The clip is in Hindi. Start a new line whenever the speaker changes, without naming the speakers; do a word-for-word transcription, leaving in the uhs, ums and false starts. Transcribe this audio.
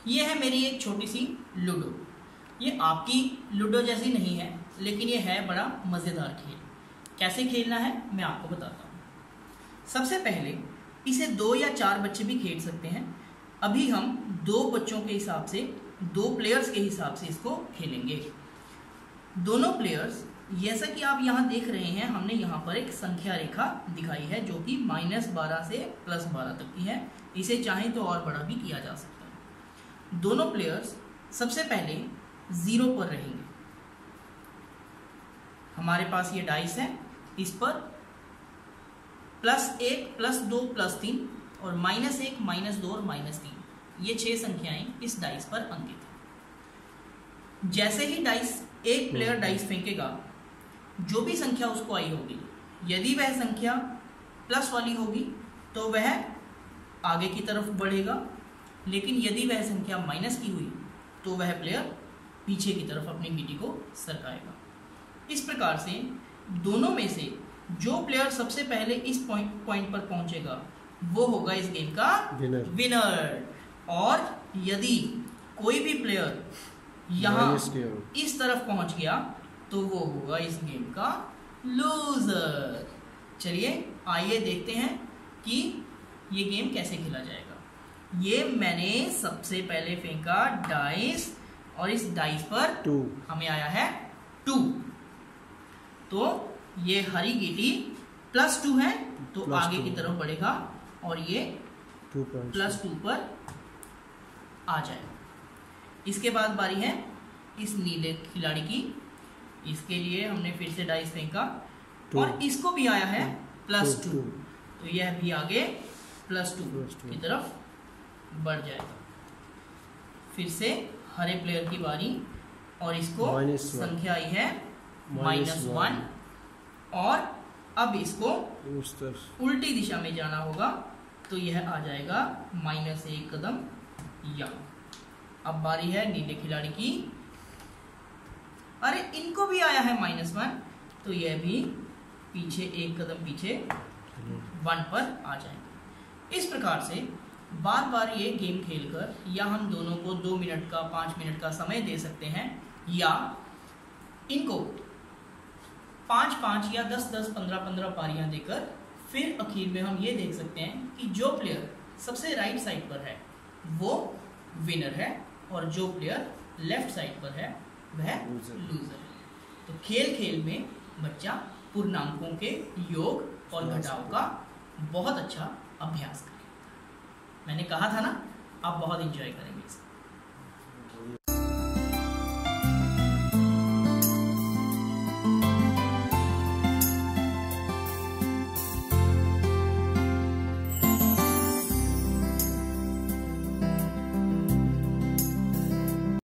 ये है मेरी एक छोटी सी लूडो। ये आपकी लूडो जैसी नहीं है, लेकिन ये है बड़ा मज़ेदार खेल। कैसे खेलना है मैं आपको बताता हूँ। सबसे पहले इसे दो या चार बच्चे भी खेल सकते हैं। अभी हम दो बच्चों के हिसाब से, दो प्लेयर्स के हिसाब से इसको खेलेंगे। दोनों प्लेयर्स, जैसा कि आप यहाँ देख रहे हैं, हमने यहाँ पर एक संख्या रेखा दिखाई है जो कि माइनस बारह से प्लस बारह तक की है। इसे चाहें तो और बड़ा भी किया जा सकता है। दोनों प्लेयर्स सबसे पहले जीरो पर रहेंगे। हमारे पास ये डाइस है, इस पर प्लस एक, प्लस दो, प्लस तीन और माइनस एक, माइनस दो और माइनस तीन, ये छह संख्याएं इस डाइस पर अंकित है। जैसे ही डाइस एक प्लेयर डाइस फेंकेगा, जो भी संख्या उसको आई होगी, यदि वह संख्या प्लस वाली होगी तो वह आगे की तरफ बढ़ेगा, लेकिन यदि वह संख्या माइनस की हुई तो वह प्लेयर पीछे की तरफ अपनी गीटी को सरकाएगा। इस प्रकार से दोनों में से जो प्लेयर सबसे पहले इस पॉइंट पॉइंट पर पहुंचेगा वो होगा इस गेम का विनर विनर और यदि कोई भी प्लेयर यहाँ इस तरफ पहुंच गया तो वो होगा इस गेम का लूजर। चलिए आइए देखते हैं कि ये गेम कैसे खेला जाएगा। ये मैंने सबसे पहले फेंका डाइस और इस डाइस पर टू हमें आया है टू। तो ये हरी गीटी प्लस टू है तो प्लस आगे की तरफ बढ़ेगा और ये प्लस टू पर आ जाएगा। इसके बाद बारी है इस नीले खिलाड़ी की। इसके लिए हमने फिर से डाइस फेंका और इसको भी आया है प्लस टू, तो यह भी आगे प्लस टू की तरफ बढ़ जाएगा। फिर से हरे प्लेयर की बारी और इसको संख्या आई है माइनस वन और अब इसको उल्टी दिशा में जाना होगा तो यह आ जाएगा माइनस एक कदम यहाँ। अब बारी है नीले खिलाड़ी की। अरे इनको भी आया है माइनस वन तो यह भी पीछे एक कदम पीछे वन पर आ जाएंगे। इस प्रकार से बार बार ये गेम खेलकर या हम दोनों को दो मिनट का, पाँच मिनट का समय दे सकते हैं या इनको पाँच पाँच या दस दस पंद्रह पंद्रह पारियां देकर फिर आखिर में हम ये देख सकते हैं कि जो प्लेयर सबसे राइट साइड पर है वो विनर है और जो प्लेयर लेफ्ट साइड पर है वह लूजर है। तो खेल खेल में बच्चा पूर्णांकों के योग और घटाव का बहुत अच्छा अभ्यास करे। मैंने कहा था ना, आप बहुत एंजॉय करेंगे इसको।